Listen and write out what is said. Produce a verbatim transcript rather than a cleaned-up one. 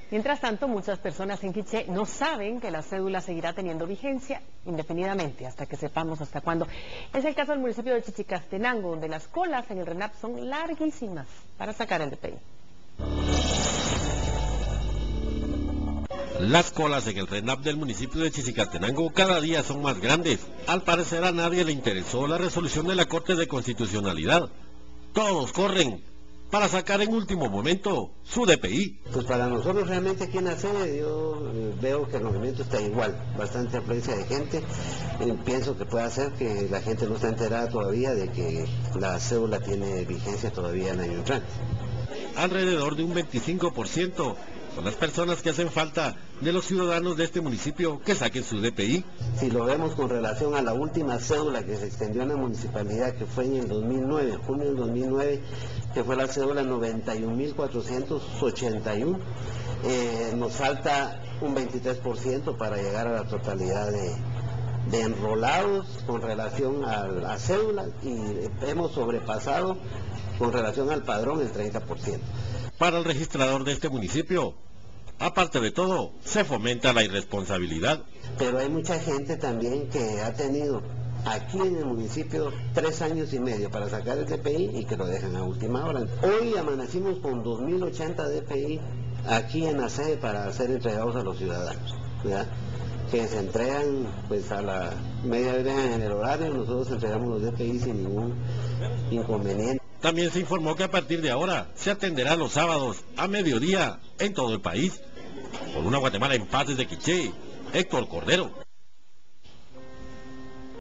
Mientras tanto, muchas personas en Quiché no saben que la cédula seguirá teniendo vigencia indefinidamente, hasta que sepamos hasta cuándo. Es el caso del municipio de Chichicastenango, donde las colas en el RENAP son larguísimas para sacar el D P I. Las colas en el RENAP del municipio de Chichicastenango cada día son más grandes. Al parecer a nadie le interesó la resolución de la Corte de Constitucionalidad. Todos corren para sacar en último momento su D P I. Pues para nosotros realmente aquí en la sede yo eh, veo que el movimiento está igual, bastante afluencia de gente. Eh, pienso que puede ser que la gente no está enterada todavía de que la cédula tiene vigencia todavía el año entrante. Alrededor de un veinticinco por ciento son las personas que hacen falta de los ciudadanos de este municipio que saquen su D P I. Si lo vemos con relación a la última cédula que se extendió en la municipalidad, que fue en el dos mil nueve, en junio del dos mil nueve, que fue la cédula noventa y un mil cuatrocientos ochenta y uno, eh, nos falta un veintitrés por ciento para llegar a la totalidad de, de enrolados con relación a la cédula, y hemos sobrepasado con relación al padrón el treinta por ciento. Para el registrador de este municipio, aparte de todo, se fomenta la irresponsabilidad. Pero hay mucha gente también que ha tenido aquí en el municipio tres años y medio para sacar el D P I y que lo dejan a última hora. Hoy amanecimos con dos mil ochenta D P I aquí en la sede para ser entregados a los ciudadanos, ¿verdad? Que se entregan pues a la media hora en el horario. Nosotros entregamos los D P I sin ningún inconveniente. También se informó que a partir de ahora se atenderá los sábados a mediodía en todo el país. Por una Guatemala en paz desde Quiché, Héctor Cordero.